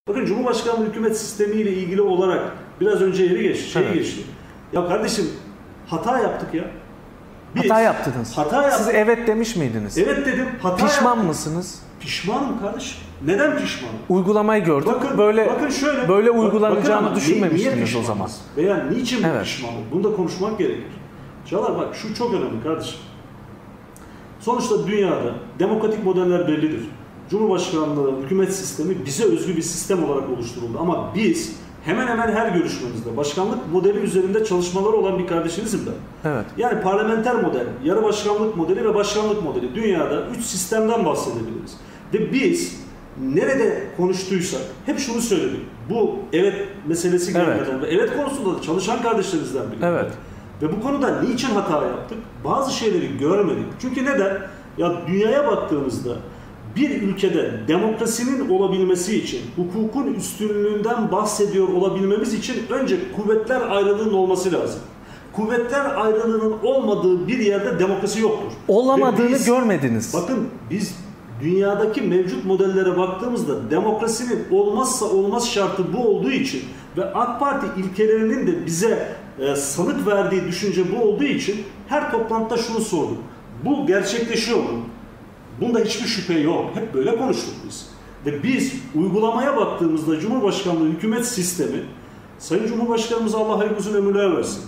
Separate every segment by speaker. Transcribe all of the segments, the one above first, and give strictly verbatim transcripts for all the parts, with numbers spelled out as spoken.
Speaker 1: Bakın Cumhurbaşkanlığı hükümet sistemiyle ilgili olarak biraz önce yeri geçti, şey evet. geçti. Ya kardeşim hata yaptık ya.
Speaker 2: Biz, hata yaptınız.
Speaker 1: Hata yaptık.
Speaker 2: Siz evet demiş miydiniz?
Speaker 1: Evet dedim. Hata
Speaker 2: Pişman
Speaker 1: yaptım.
Speaker 2: mısınız?
Speaker 1: Pişmanım kardeşim. Neden pişmanım?
Speaker 2: Uygulamayı gördük. Bakın, böyle bakın şöyle, böyle uygulanacağını bakın düşünmemiştiniz o zaman.
Speaker 1: Veya niçin evet. pişmanım? Bunu da konuşmak gerekir. Çağlar bak şu çok önemli kardeşim. Sonuçta dünyada demokratik modeller bellidir. Cumhurbaşkanlığı, hükümet sistemi bize özgü bir sistem olarak oluşturuldu. Ama biz hemen hemen her görüşmemizde başkanlık modeli üzerinde çalışmalar olan bir kardeşinizim ben.
Speaker 2: Evet.
Speaker 1: Yani parlamenter model, yarı başkanlık modeli ve başkanlık modeli. Dünyada üç sistemden bahsedebiliriz. Ve biz nerede konuştuysak hep şunu söyledik. Bu evet meselesi gelmeden evet. ve evet konusunda da çalışan kardeşlerimizden biri.
Speaker 2: Evet.
Speaker 1: Ve bu konuda niçin hata yaptık? Bazı şeyleri görmedik. Çünkü neden? Ya dünyaya baktığımızda bir ülkede demokrasinin olabilmesi için, hukukun üstünlüğünden bahsediyor olabilmemiz için önce kuvvetler ayrılığının olması lazım. Kuvvetler ayrılığının olmadığı bir yerde demokrasi yoktur.
Speaker 2: Olamadığını biz, görmediniz.
Speaker 1: Bakın biz dünyadaki mevcut modellere baktığımızda demokrasinin olmazsa olmaz şartı bu olduğu için ve AK Parti ilkelerinin de bize e, salık verdiği düşünce bu olduğu için her toplantıda şunu sorduk. Bu gerçekleşiyor mu? Bunda hiçbir şüphe yok. Hep böyle konuştuk biz. Ve biz uygulamaya baktığımızda Cumhurbaşkanlığı hükümet sistemi, Sayın Cumhurbaşkanımız Allah hayırlı uzun ömürler versin.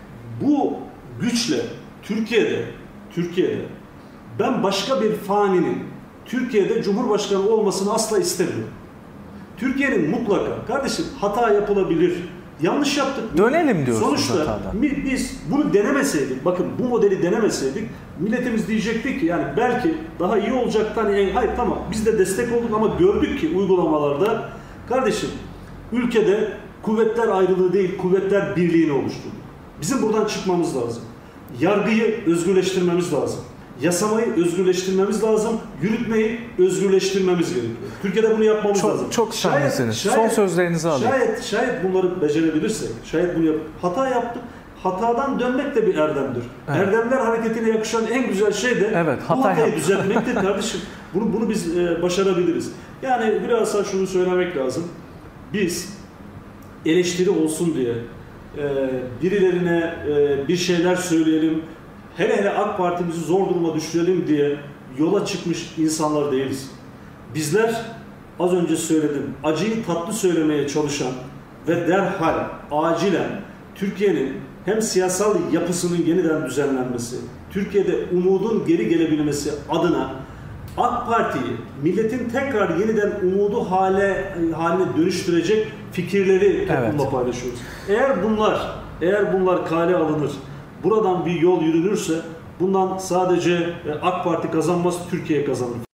Speaker 1: Bu güçle Türkiye'de, Türkiye'de ben başka bir faninin Türkiye'de Cumhurbaşkanı olmasını asla istemiyorum. Türkiye'nin mutlaka, kardeşim hata yapılabilir, yanlış yaptık.
Speaker 2: Dönelim diyorsunuz
Speaker 1: sonuçta
Speaker 2: hatadan.
Speaker 1: Biz bunu denemeseydik, bakın bu modeli denemeseydik, milletimiz diyecektik ki yani belki daha iyi olacaktan, yani hayır tamam biz de destek olduk ama gördük ki uygulamalarda kardeşim ülkede kuvvetler ayrılığı değil kuvvetler birliğini oluşturduk. Bizim buradan çıkmamız lazım. Yargıyı özgürleştirmemiz lazım. Yasamayı özgürleştirmemiz lazım. Yürütmeyi özgürleştirmemiz gerekiyor. Türkiye'de bunu yapmamız
Speaker 2: çok,
Speaker 1: lazım.
Speaker 2: Çok şahanesiniz. Son sözlerinizi alayım.
Speaker 1: Şayet, şayet bunları becerebilirsek, şayet bunu yap hata yaptık. Hatadan dönmek de bir erdemdir. Evet. Erdemler hareketine yakışan en güzel şey de
Speaker 2: evet,
Speaker 1: bu
Speaker 2: hata
Speaker 1: hatayı düzeltmektir kardeşim. Bunu, bunu biz e, başarabiliriz. Yani biraz şunu söylemek lazım. Biz eleştiri olsun diye e, birilerine e, bir şeyler söyleyelim, hele hele AK Parti'mizi zor duruma düşürelim diye yola çıkmış insanlar değiliz. Bizler az önce söyledim, acıyı tatlı söylemeye çalışan ve derhal, acilen Türkiye'nin hem siyasal yapısının yeniden düzenlenmesi, Türkiye'de umudun geri gelebilmesi adına AK Parti'yi, milletin tekrar yeniden umudu hale haline dönüştürecek fikirleri toplumla evet. paylaşıyoruz. Eğer bunlar, eğer bunlar kale alınır, buradan bir yol yürünürse bundan sadece AK Parti kazanmaz, Türkiye kazanır.